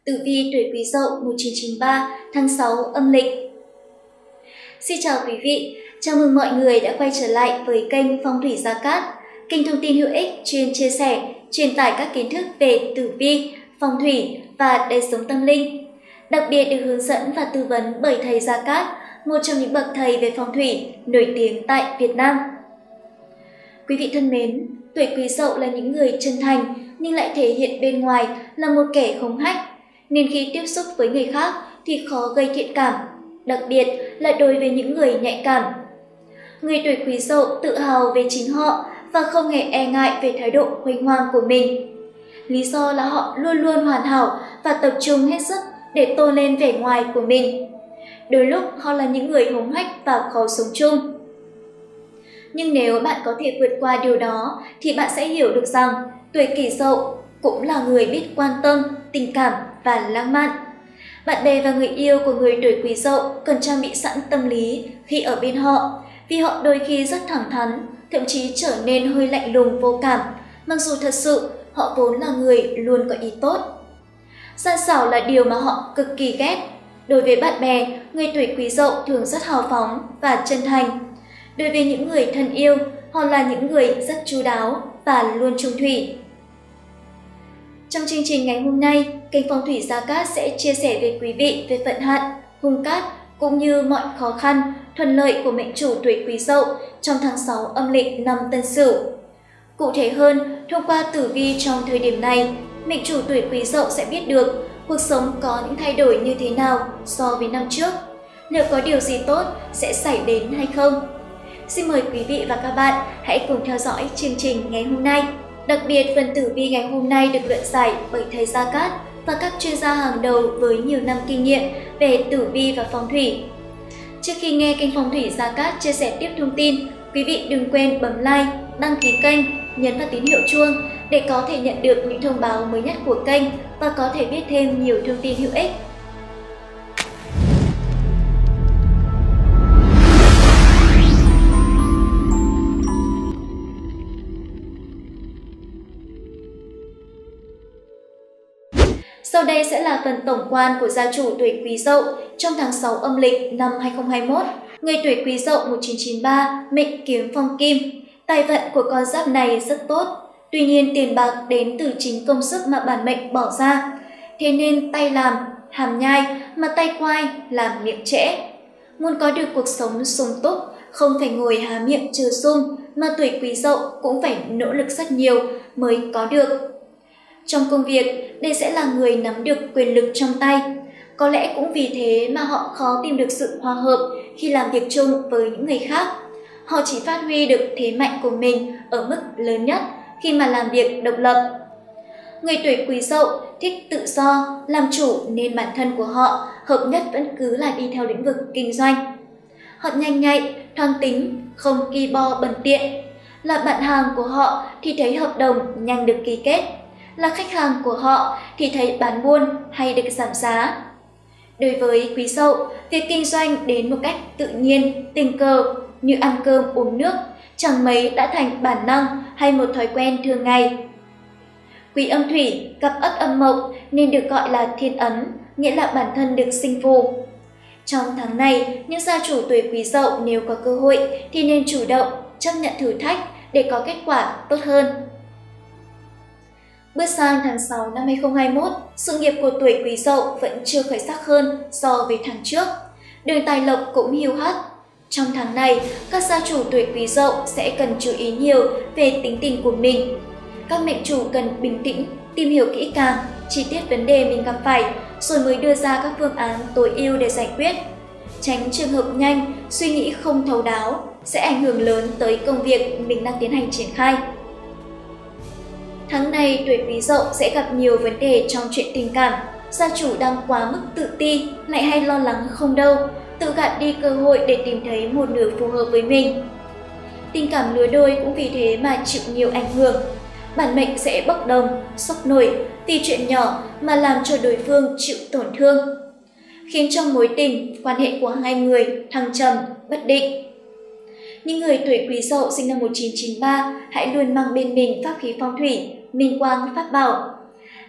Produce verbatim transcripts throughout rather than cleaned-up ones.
Tử vi tuổi Quý Dậu một nghìn chín trăm chín mươi ba tháng sáu âm lịch. Xin chào quý vị, chào mừng mọi người đã quay trở lại với kênh Phong thủy Gia Cát, kênh thông tin hữu ích chuyên chia sẻ, truyền tải các kiến thức về tử vi, phong thủy và đời sống tâm linh. Đặc biệt được hướng dẫn và tư vấn bởi thầy Gia Cát, một trong những bậc thầy về phong thủy nổi tiếng tại Việt Nam. Quý vị thân mến, tuổi Quý Dậu là những người chân thành nhưng lại thể hiện bên ngoài là một kẻ hống hách, nên khi tiếp xúc với người khác thì khó gây thiện cảm, đặc biệt là đối với những người nhạy cảm. Người tuổi Quý Dậu tự hào về chính họ và không hề e ngại về thái độ huênh hoang của mình. Lý do là họ luôn luôn hoàn hảo và tập trung hết sức để tôn lên vẻ ngoài của mình. Đôi lúc họ là những người hống hách và khó sống chung. Nhưng nếu bạn có thể vượt qua điều đó thì bạn sẽ hiểu được rằng tuổi Kỷ Dậu cũng là người biết quan tâm, tình cảm và lãng mạn. Bạn bè và người yêu của người tuổi Quý Dậu cần trang bị sẵn tâm lý khi ở bên họ, vì họ đôi khi rất thẳng thắn, thậm chí trở nên hơi lạnh lùng vô cảm, mặc dù thật sự họ vốn là người luôn có ý tốt. Gian xảo là điều mà họ cực kỳ ghét. Đối với bạn bè, người tuổi Quý Dậu thường rất hào phóng và chân thành. Đối với những người thân yêu, họ là những người rất chu đáo và luôn trung thủy. Trong chương trình ngày hôm nay, kênh Phong thủy Gia Cát sẽ chia sẻ với quý vị về vận hạn, hung cát cũng như mọi khó khăn, thuận lợi của mệnh chủ tuổi Quý Dậu trong tháng sáu âm lịch năm Tân Sửu. Cụ thể hơn, thông qua tử vi trong thời điểm này, mệnh chủ tuổi Quý Dậu sẽ biết được cuộc sống có những thay đổi như thế nào so với năm trước, liệu có điều gì tốt sẽ xảy đến hay không. Xin mời quý vị và các bạn hãy cùng theo dõi chương trình ngày hôm nay. Đặc biệt, phần tử vi ngày hôm nay được luận giải bởi thầy Gia Cát và các chuyên gia hàng đầu với nhiều năm kinh nghiệm về tử vi và phong thủy. Trước khi nghe kênh Phong thủy Gia Cát chia sẻ tiếp thông tin, quý vị đừng quên bấm like, đăng ký kênh, nhấn vào tín hiệu chuông để có thể nhận được những thông báo mới nhất của kênh và có thể biết thêm nhiều thông tin hữu ích. Sau đây sẽ là phần tổng quan của gia chủ tuổi Quý Dậu trong tháng sáu âm lịch năm hai nghìn không trăm hai mươi mốt. Người tuổi Quý Dậu một nghìn chín trăm chín mươi ba, mệnh Kiếm Phong Kim. Tài vận của con giáp này rất tốt, tuy nhiên tiền bạc đến từ chính công sức mà bản mệnh bỏ ra. Thế nên tay làm, hàm nhai, mà tay quay làm miệng trễ. Muốn có được cuộc sống sung túc, không phải ngồi há miệng chờ sung, mà tuổi Quý Dậu cũng phải nỗ lực rất nhiều mới có được. Trong công việc, đây sẽ là người nắm được quyền lực trong tay. Có lẽ cũng vì thế mà họ khó tìm được sự hòa hợp khi làm việc chung với những người khác. Họ chỉ phát huy được thế mạnh của mình ở mức lớn nhất khi mà làm việc độc lập. Người tuổi Quý Dậu thích tự do, làm chủ nên bản thân của họ hợp nhất vẫn cứ là đi theo lĩnh vực kinh doanh. Họ nhanh nhạy, thoáng tính, không ki bo bẩn tiện. Là bạn hàng của họ thì thấy hợp đồng nhanh được ký kết. Là khách hàng của họ thì thấy bán buôn hay được giảm giá. Đối với Quý Dậu, việc kinh doanh đến một cách tự nhiên, tình cờ như ăn cơm uống nước, chẳng mấy đã thành bản năng hay một thói quen thường ngày. Quý âm thủy gặp ất âm mộc nên được gọi là thiên ấn, nghĩa là bản thân được sinh phù. Trong tháng này, những gia chủ tuổi Quý Dậu nếu có cơ hội thì nên chủ động, chấp nhận thử thách để có kết quả tốt hơn. Bước sang tháng sáu năm hai nghìn không trăm hai mươi mốt, sự nghiệp của tuổi Quý Dậu vẫn chưa khởi sắc hơn so với tháng trước. Đường tài lộc cũng hiu hắt. Trong tháng này, các gia chủ tuổi Quý Dậu sẽ cần chú ý nhiều về tính tình của mình. Các mệnh chủ cần bình tĩnh, tìm hiểu kỹ càng, chi tiết vấn đề mình gặp phải, rồi mới đưa ra các phương án tối ưu để giải quyết. Tránh trường hợp nhanh, suy nghĩ không thấu đáo, sẽ ảnh hưởng lớn tới công việc mình đang tiến hành triển khai. Tháng này, tuổi Quý Dậu sẽ gặp nhiều vấn đề trong chuyện tình cảm. Gia chủ đang quá mức tự ti, lại hay lo lắng không đâu, tự gạt đi cơ hội để tìm thấy một nửa phù hợp với mình. Tình cảm lứa đôi cũng vì thế mà chịu nhiều ảnh hưởng. Bản mệnh sẽ bốc đồng, sốc nổi vì chuyện nhỏ mà làm cho đối phương chịu tổn thương, khiến trong mối tình, quan hệ của hai người thăng trầm, bất định. Những người tuổi Quý Dậu sinh năm một nghìn chín trăm chín mươi ba hãy luôn mang bên mình pháp khí phong thủy, minh quang pháp bảo.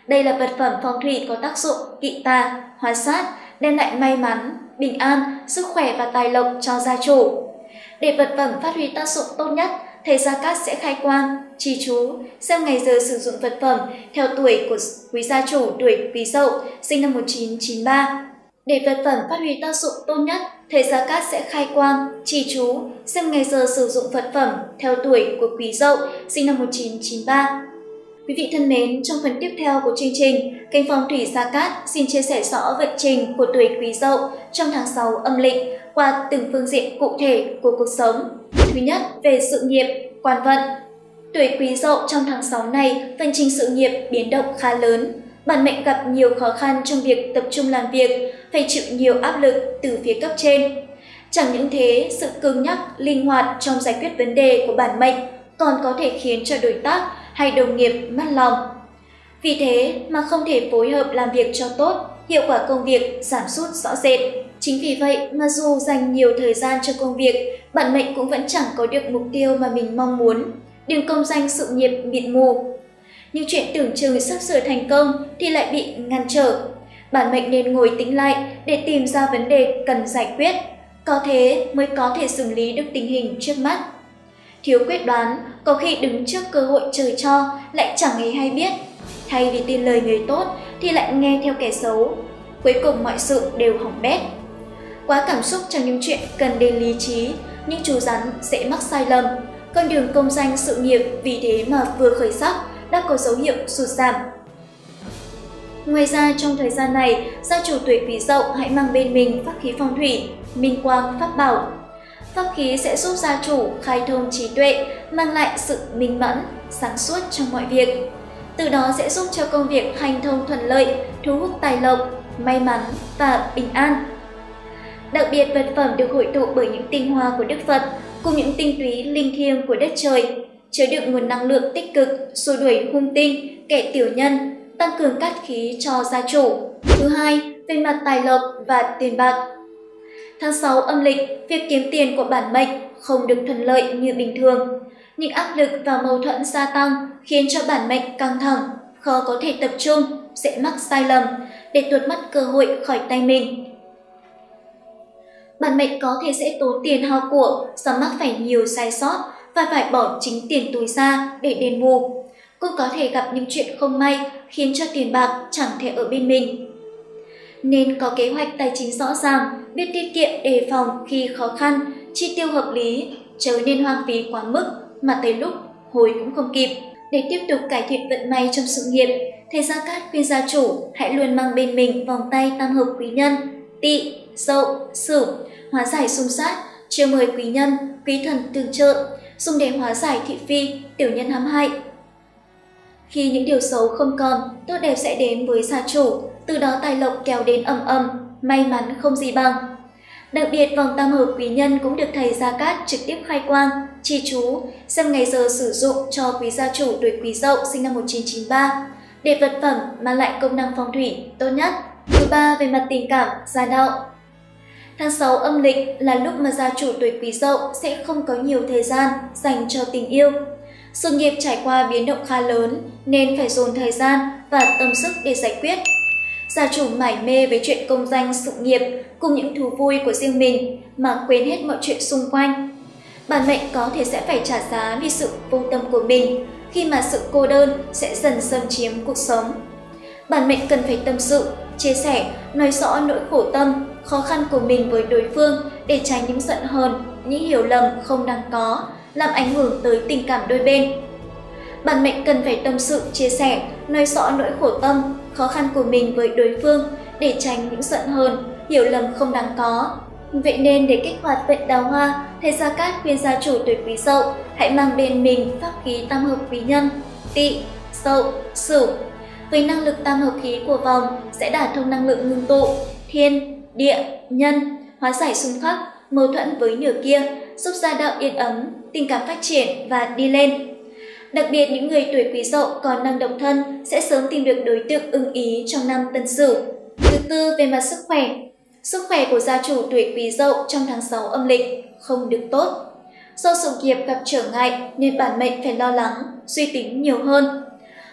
Đây là vật phẩm phong thủy có tác dụng kỵ tà, hóa sát, đem lại may mắn, bình an, sức khỏe và tài lộc cho gia chủ. Để vật phẩm phát huy tác dụng tốt nhất, thầy Gia Cát sẽ khai quang, trì chú, xem ngày giờ sử dụng vật phẩm theo tuổi của quý gia chủ tuổi Quý Dậu, sinh năm một nghìn chín trăm chín mươi ba. Để vật phẩm phát huy tác dụng tốt nhất, thầy Gia Cát sẽ khai quang, trì chú, xem ngày giờ sử dụng vật phẩm theo tuổi của Quý Dậu, sinh năm một nghìn chín trăm chín mươi ba. Quý vị thân mến, trong phần tiếp theo của chương trình, kênh Phong thủy Gia Cát xin chia sẻ rõ vận trình của tuổi Quý Dậu trong tháng sáu âm lịch qua từng phương diện cụ thể của cuộc sống. Thứ nhất, về sự nghiệp, quan vận. Tuổi Quý Dậu trong tháng sáu này, vận trình sự nghiệp biến động khá lớn. Bản mệnh gặp nhiều khó khăn trong việc tập trung làm việc, phải chịu nhiều áp lực từ phía cấp trên. Chẳng những thế, sự cứng nhắc, linh hoạt trong giải quyết vấn đề của bản mệnh còn có thể khiến cho đối tác hay đồng nghiệp mất lòng. Vì thế mà không thể phối hợp làm việc cho tốt, hiệu quả công việc giảm sút rõ rệt. Chính vì vậy mà dù dành nhiều thời gian cho công việc, bản mệnh cũng vẫn chẳng có được mục tiêu mà mình mong muốn. Đường công danh sự nghiệp mịt mù. Những chuyện tưởng chừng sắp sửa thành công thì lại bị ngăn trở. Bản mệnh nên ngồi tĩnh lại để tìm ra vấn đề cần giải quyết. Có thế mới có thể xử lý được tình hình trước mắt. Thiếu quyết đoán, có khi đứng trước cơ hội trời cho lại chẳng hề hay biết. Thay vì tin lời người tốt thì lại nghe theo kẻ xấu. Cuối cùng mọi sự đều hỏng bét. Quá cảm xúc trong những chuyện cần đến lý trí, những chú rắn dễ mắc sai lầm. Con đường công danh sự nghiệp vì thế mà vừa khởi sắc đã có dấu hiệu sụt giảm. Ngoài ra, trong thời gian này, gia chủ tuổi Quý Dậu hãy mang bên mình pháp khí phong thủy, minh quang, pháp bảo. Pháp khí sẽ giúp gia chủ khai thông trí tuệ, mang lại sự minh mẫn, sáng suốt trong mọi việc. Từ đó sẽ giúp cho công việc hành thông thuận lợi, thu hút tài lộc, may mắn và bình an. Đặc biệt, vật phẩm được hội tụ bởi những tinh hoa của Đức Phật cùng những tinh túy linh thiêng của đất trời, chứa đựng nguồn năng lượng tích cực, xua đuổi hung tinh, kẻ tiểu nhân, tăng cường cát khí cho gia chủ. Thứ hai, về mặt tài lộc và tiền bạc. Tháng sáu âm lịch, việc kiếm tiền của bản mệnh không được thuận lợi như bình thường. Những áp lực và mâu thuẫn gia tăng khiến cho bản mệnh căng thẳng, khó có thể tập trung, dễ mắc sai lầm, để tuột mất cơ hội khỏi tay mình. Bản mệnh có thể sẽ tốn tiền hao của do mắc phải nhiều sai sót và phải bỏ chính tiền túi ra để đền bù. Cũng có thể gặp những chuyện không may khiến cho tiền bạc chẳng thể ở bên mình. Nên có kế hoạch tài chính rõ ràng, biết tiết kiệm đề phòng khi khó khăn, chi tiêu hợp lý, chớ nên hoang phí quá mức mà tới lúc hối cũng không kịp. Để tiếp tục cải thiện vận may trong sự nghiệp, thầy Gia Cát khuyên gia chủ hãy luôn mang bên mình vòng tay tam hợp quý nhân, Tỵ, Dậu, Sửu, hóa giải xung sát, chiêu mời quý nhân, quý thần tương trợ, dùng để hóa giải thị phi, tiểu nhân hãm hại. Khi những điều xấu không còn, tốt đẹp sẽ đến với gia chủ, từ đó tài lộc kéo đến ầm ầm, may mắn không gì bằng. Đặc biệt, vòng tam hợp quý nhân cũng được thầy Gia Cát trực tiếp khai quang, trì chú, xem ngày giờ sử dụng cho quý gia chủ tuổi Quý Dậu sinh năm một nghìn chín trăm chín mươi ba, để vật phẩm mang lại công năng phong thủy tốt nhất. Thứ ba, về mặt tình cảm, gia đạo. Tháng sáu âm lịch là lúc mà gia chủ tuổi Quý Dậu sẽ không có nhiều thời gian dành cho tình yêu. Sự nghiệp trải qua biến động khá lớn nên phải dồn thời gian và tâm sức để giải quyết. Gia chủ mải mê với chuyện công danh sự nghiệp cùng những thú vui của riêng mình mà quên hết mọi chuyện xung quanh. Bản mệnh có thể sẽ phải trả giá vì sự vô tâm của mình khi mà sự cô đơn sẽ dần xâm chiếm cuộc sống. Bản mệnh cần phải tâm sự, chia sẻ, nói rõ nỗi khổ tâm, khó khăn của mình với đối phương để tránh những giận hờn, những hiểu lầm không đáng có, làm ảnh hưởng tới tình cảm đôi bên. Bản mệnh cần phải tâm sự, chia sẻ, nói rõ nỗi khổ tâm, khó khăn của mình với đối phương để tránh những giận hờn, hiểu lầm không đáng có. Vậy nên để kích hoạt vận đào hoa, thầy Gia Cát khuyên gia chủ tuổi Quý Dậu hãy mang bên mình pháp khí tam hợp quý nhân, Tỵ, Dậu, Sửu. Với năng lực tam hợp khí của vòng sẽ đả thông năng lượng ngưng tụ, thiên, địa, nhân, hóa giải xung khắc, mâu thuẫn với nửa kia, giúp gia đạo yên ấm, tình cảm phát triển và đi lên. Đặc biệt, những người tuổi Quý Dậu còn đang độc thân sẽ sớm tìm được đối tượng ưng ý trong năm Tân Sửu. Thứ tư, về mặt sức khỏe. Sức khỏe của gia chủ tuổi Quý Dậu trong tháng sáu âm lịch không được tốt. Do sự nghiệp gặp trở ngại nên bản mệnh phải lo lắng, suy tính nhiều hơn.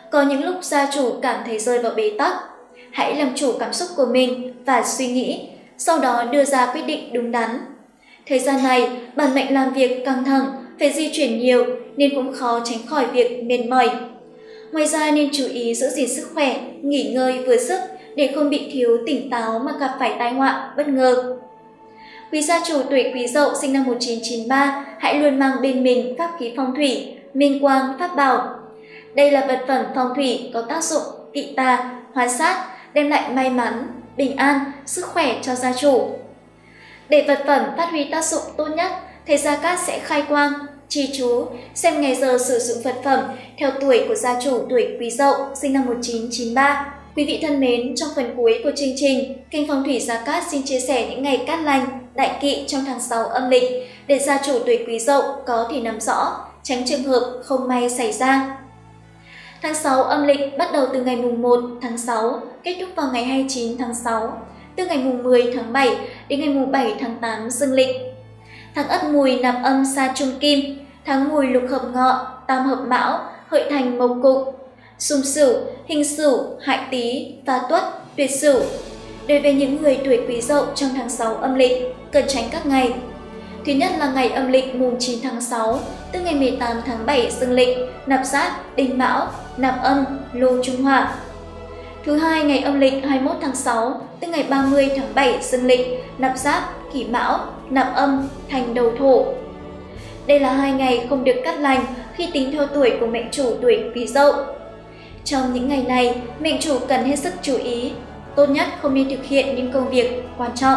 có những lúc gia chủ cảm thấy rơi vào bế tắc. Hãy làm chủ cảm xúc của mình và suy nghĩ, sau đó đưa ra quyết định đúng đắn. Thời gian này, bản mệnh làm việc căng thẳng, phải di chuyển nhiều nên cũng khó tránh khỏi việc mệt mỏi. Ngoài ra nên chú ý giữ gìn sức khỏe, nghỉ ngơi vừa sức để không bị thiếu tỉnh táo mà gặp phải tai họa bất ngờ. Quý gia chủ tuổi Quý Dậu sinh năm một nghìn chín trăm chín mươi ba, hãy luôn mang bên mình pháp khí phong thủy, minh quang, pháp bảo. Đây là vật phẩm phong thủy có tác dụng kỵ tà, hóa sát, đem lại may mắn, bình an, sức khỏe cho gia chủ. Để vật phẩm phát huy tác dụng tốt nhất, thầy Gia Cát sẽ khai quang, trì chú, xem ngày giờ sử dụng vật phẩm theo tuổi của gia chủ tuổi Quý Dậu sinh năm một nghìn chín trăm chín mươi ba. Quý vị thân mến, trong phần cuối của chương trình, kênh Phong thủy Gia Cát xin chia sẻ những ngày cát lành, đại kỵ trong tháng sáu âm lịch để gia chủ tuổi Quý Dậu có thể nắm rõ, tránh trường hợp không may xảy ra. Tháng sáu âm lịch bắt đầu từ ngày mùng một tháng sáu, kết thúc vào ngày hai mươi chín tháng sáu, từ ngày mùng mười tháng bảy đến ngày mùng bảy tháng tám dương lịch. Tháng Ất Mùi nạp âm sa trung kim, tháng Mùi lục hợp Ngọ, tam hợp Mão, hợi thành mộc cục, xung Sửu, hình Sửu, hại Tý và Tuất, tuyệt Sửu. Đối với những người tuổi Quý Dậu trong tháng sáu âm lịch, cần tránh các ngày. Thứ nhất là ngày âm lịch mùng chín tháng sáu, tức ngày mười tám tháng bảy dương lịch, nạp Giáp, Đinh Mão, nạp âm, lô trung hỏa. Thứ hai, ngày âm lịch hai mươi mốt tháng sáu, tức ngày ba mươi tháng bảy dương lịch, nạp Giáp, Kỷ Mão, nạp âm, thành đầu thổ. Đây là hai ngày không được cát lành khi tính theo tuổi của mệnh chủ tuổi Quý Dậu. Trong những ngày này, mệnh chủ cần hết sức chú ý, tốt nhất không nên thực hiện những công việc quan trọng.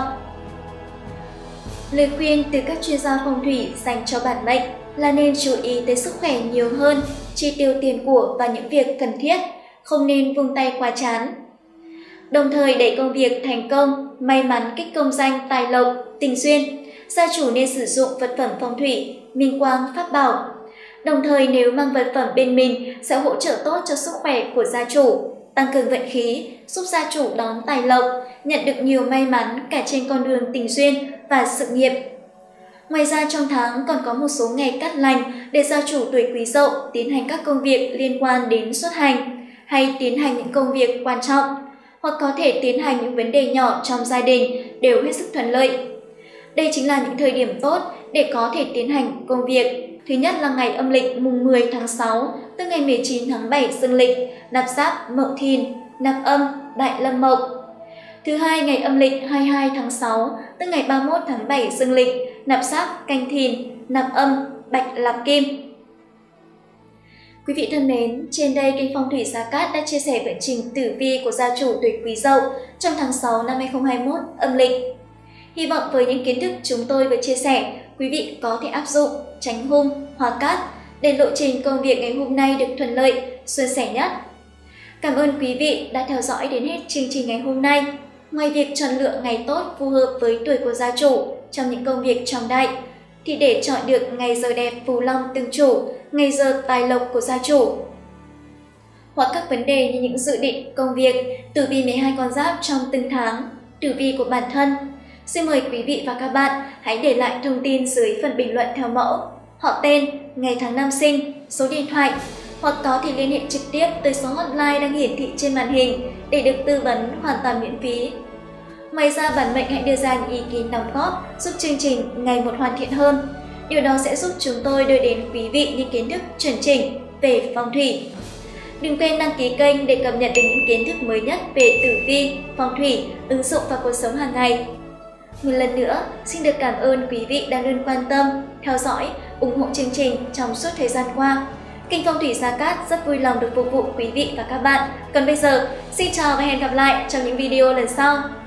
Lời khuyên từ các chuyên gia phong thủy dành cho bản mệnh là nên chú ý tới sức khỏe nhiều hơn, chi tiêu tiền của và những việc cần thiết, không nên vung tay quá chán. Đồng thời để công việc thành công, may mắn kích công danh, tài lộc, tình duyên, gia chủ nên sử dụng vật phẩm phong thủy, minh quang, pháp bảo. Đồng thời nếu mang vật phẩm bên mình sẽ hỗ trợ tốt cho sức khỏe của gia chủ, tăng cường vận khí, giúp gia chủ đón tài lộc, nhận được nhiều may mắn cả trên con đường tình duyên và sự nghiệp. Ngoài ra trong tháng còn có một số ngày cát lành để gia chủ tuổi Quý Dậu tiến hành các công việc liên quan đến xuất hành hay tiến hành những công việc quan trọng, hoặc có thể tiến hành những vấn đề nhỏ trong gia đình đều hết sức thuận lợi. Đây chính là những thời điểm tốt để có thể tiến hành công việc. Thứ nhất là ngày âm lịch mùng mười tháng sáu, tức ngày mười chín tháng bảy dương lịch, nạp Giáp, Mậu Thìn, nạp âm, Đại Lâm Mộc. Thứ hai, ngày âm lịch hai mươi hai tháng sáu, tức ngày ba mươi mốt tháng bảy dương lịch, nạp Giáp, Canh Thìn, nạp âm, Bạch Lạp Kim. Quý vị thân mến, trên đây kênh Phong thủy Gia Cát đã chia sẻ vận trình tử vi của gia chủ tuổi Quý Dậu trong tháng sáu năm hai nghìn không trăm hai mươi mốt âm lịch. Hy vọng với những kiến thức chúng tôi vừa chia sẻ, quý vị có thể áp dụng, tránh hung, hóa cát để lộ trình công việc ngày hôm nay được thuận lợi, suôn sẻ nhất. Cảm ơn quý vị đã theo dõi đến hết chương trình ngày hôm nay. Ngoài việc chọn lựa ngày tốt phù hợp với tuổi của gia chủ trong những công việc trọng đại, thì để chọn được ngày giờ đẹp phù long từng chủ, ngày giờ tài lộc của gia chủ, hoặc các vấn đề như những dự định công việc, tử vi mười hai con giáp trong từng tháng, tử vi của bản thân, xin mời quý vị và các bạn hãy để lại thông tin dưới phần bình luận theo mẫu, họ tên, ngày tháng năm sinh, số điện thoại, hoặc có thể liên hệ trực tiếp tới số hotline đang hiển thị trên màn hình để được tư vấn hoàn toàn miễn phí. Ngoài ra, bản mệnh hãy đưa ra những ý kiến đóng góp giúp chương trình ngày một hoàn thiện hơn. Điều đó sẽ giúp chúng tôi đưa đến quý vị những kiến thức chuẩn chỉnh về phong thủy. Đừng quên đăng ký kênh để cập nhật được những kiến thức mới nhất về tử vi, phong thủy, ứng dụng vào cuộc sống hàng ngày. Một lần nữa, xin được cảm ơn quý vị đã luôn quan tâm, theo dõi, ủng hộ chương trình trong suốt thời gian qua. Kênh Phong thủy Gia Cát rất vui lòng được phục vụ quý vị và các bạn. Còn bây giờ, xin chào và hẹn gặp lại trong những video lần sau.